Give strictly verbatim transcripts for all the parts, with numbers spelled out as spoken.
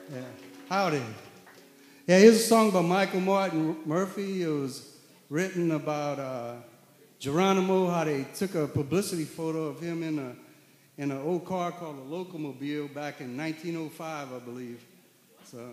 Yeah. Howdy. Yeah, here's a song by Michael Martin Murphey. It was written about uh, Geronimo, how they took a publicity photo of him in a in an old car called a Locomobile back in nineteen oh five, I believe. So.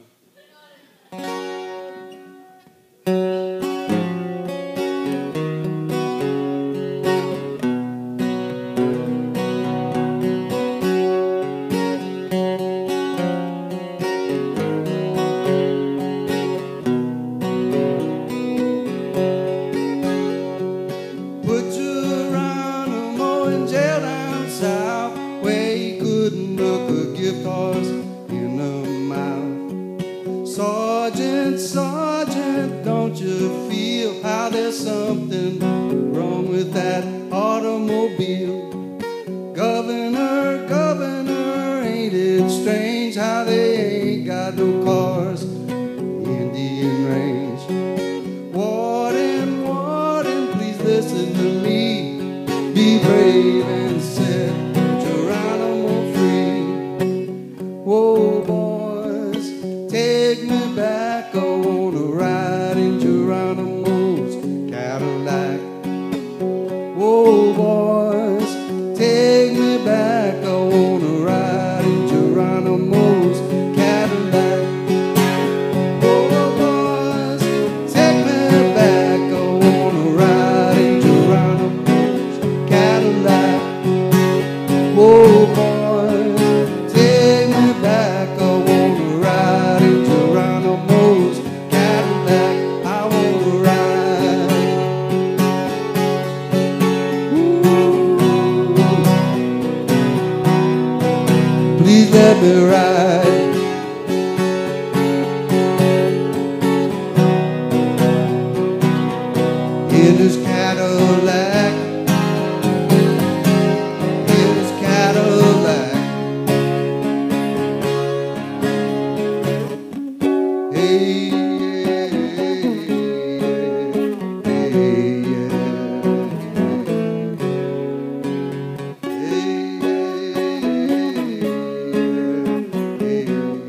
Sergeant, Sergeant, don't you feel how there's something wrong with that automobile? Governor, Governor, ain't it strange how they ain't got no cars in the Indian Range? Warden, Warden, please listen to me. Be brave and set Geronimo free. Whoa, boys, take me back. I wanna ride in Geronimo's Cadillac. Whoa, boys, take me back. I wanna ride in Geronimo's Cadillac. Whoa, boys, take me back. I wanna ride in Geronimo's Cadillac. Whoa, boys, take me back. I wanna ride in Geronimo's Cadillac. I wanna ride. Ooh. Please let me ride. In this Cadillac, in this Cadillac. Hey, yeah, hey, yeah. Hey, yeah,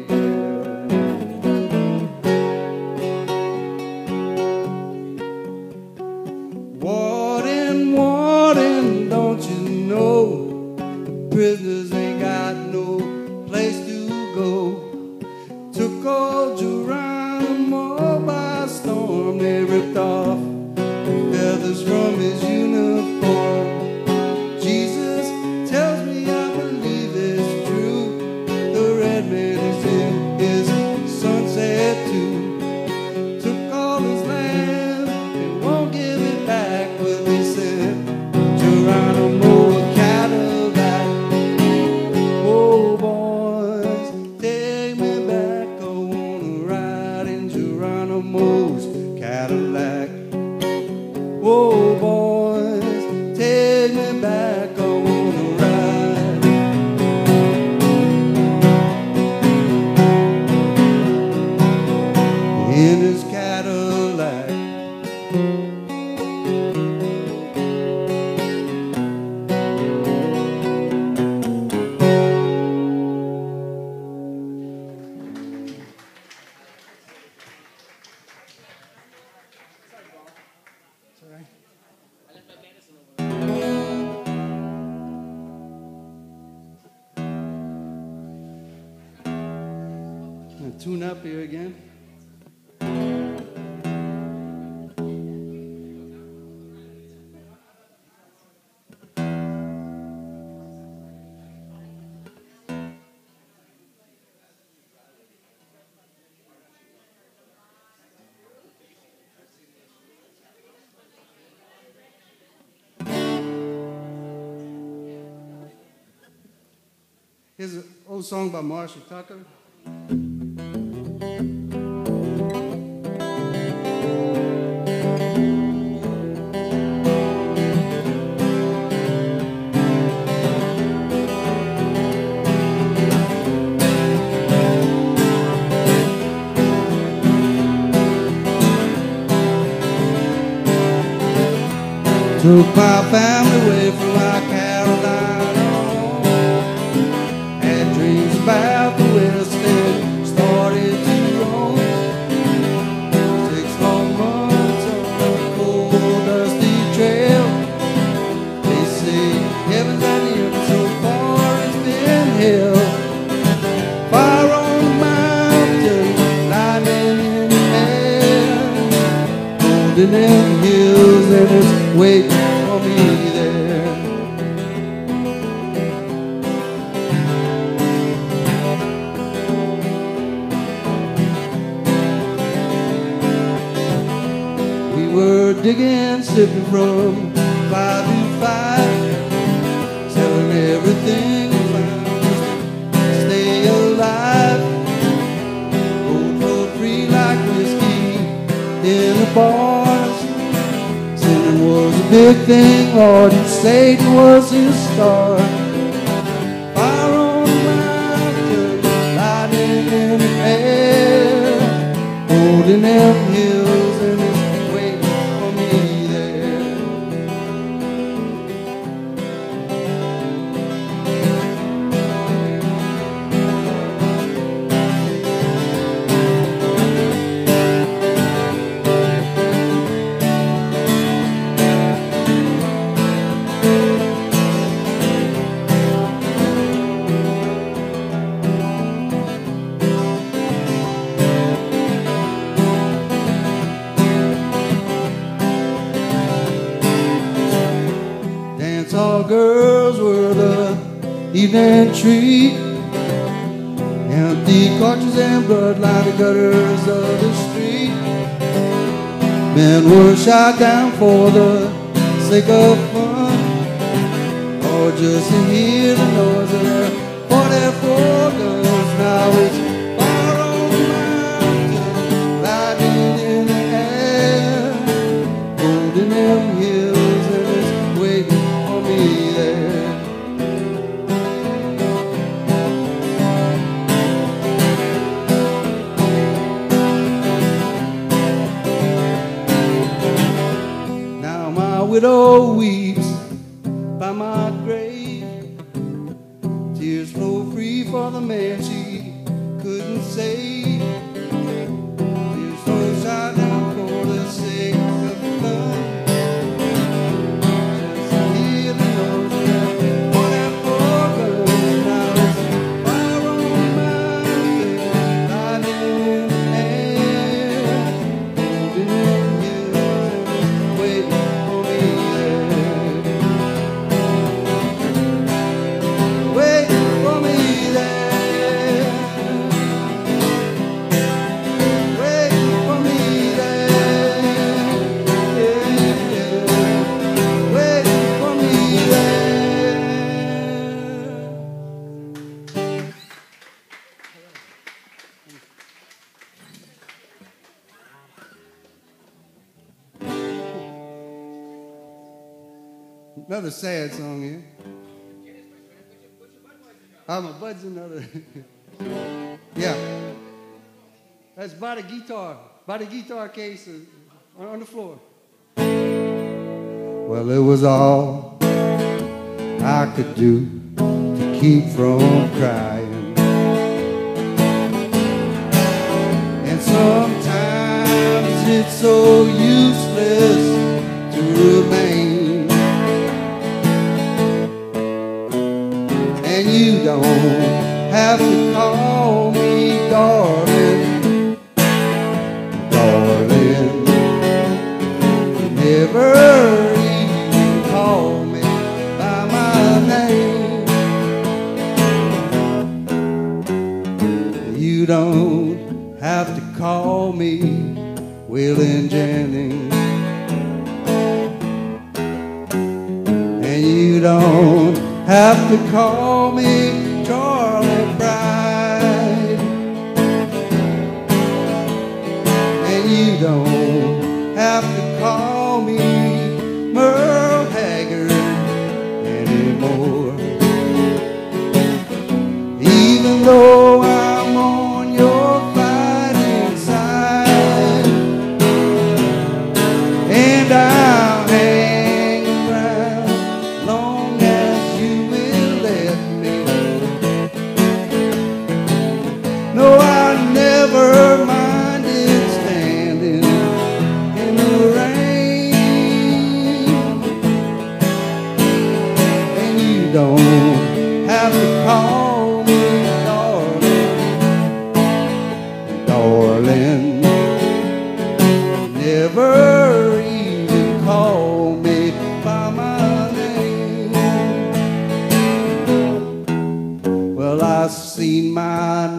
Warden, Warden, don't you know prisoners ain't got no place to go? Took old Geronimo by storm. They ripped off the feathers from his uniform. Jesus tells me I believe it's true. The red man is in his sunset too. Took all his land and won't give it back. But he sent Geronimo a Cadillac. Oh, boys, take me back. I wanna ride in Geronimo's Cadillac. Whoa, boys, take me back. I wanna ride. In his Cadillac. Gonna tune up here again. Here's an old song by Marshall Tucker. Took my family away from my Carolina home. Had dreams about the West End, started in them hills and it's waiting for me there. We were digging, slipping from five to five, selling everything we found just to stay alive. Gold flowed free like whiskey in the bars. Sinning was a big thing, Lord, and Satan was his star. Fire on the mountain, lightning in the air, gold in them hills and it's waiting for me there. All girls were the evening treat. Empty cartridges and bloodline the gutters of the street. Men were shot down for the sake of fun, or just to hear the noise of their forty-four guns. Now it's fire on the mountain, lightning in the air, gold in them hills and it's waiting for me there. Now my widow weeps by my grave. Tears flow free for the man she couldn't save. Tears flow shot down for the sake of fun. Another sad song here. Oh, my bud's another. Yeah. That's by the guitar, by the guitar case on the floor. Well, it was all I could do to keep from crying. And sometimes it's so useless to remain. And you don't have to call me darling, darling. You never even call me by my name. You don't have to call me Waylon Jennings. And you don't have to call me Charlie Pride. And you don't have to call me Merle Haggard anymore. Even though I'm on your fighting side, and I'll hang around long as you will let me.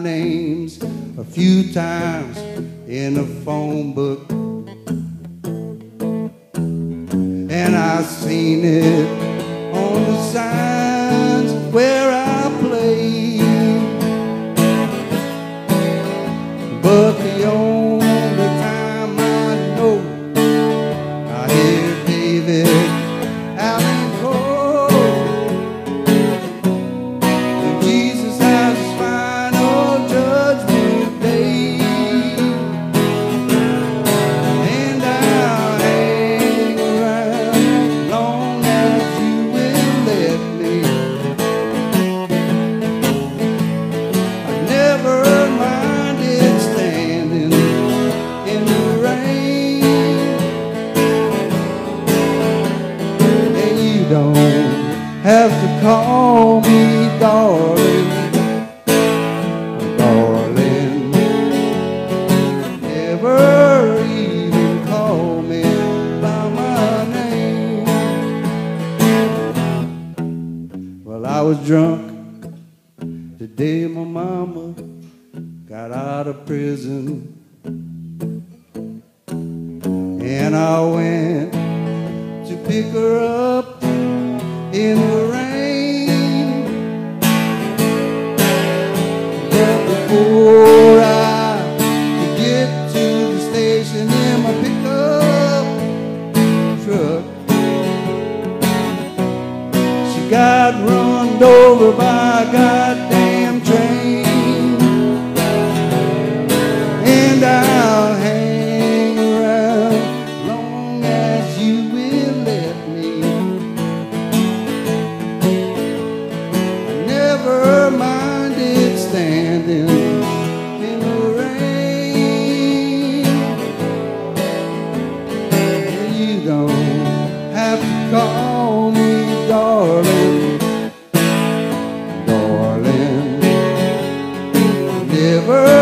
names a few times in the phone book, and I've seen it on the signs where I play. But the only time I know I hear David Allen Cole, when Jesus has his final judgment day, and I'll hang around long as you will let me. I never minded standing in the rain, and you don't have to call me darling, darling. Never even call me by my name. Well, I was drunk the day my mama got out of prison, and I went to pick her up in the rain. But before I could get to the station in my pickup truck, she got run over by a goddamn train. And I'll hang around long as you will let me. I never minded standing in the rain, and you don't have to call me darling, darling. Never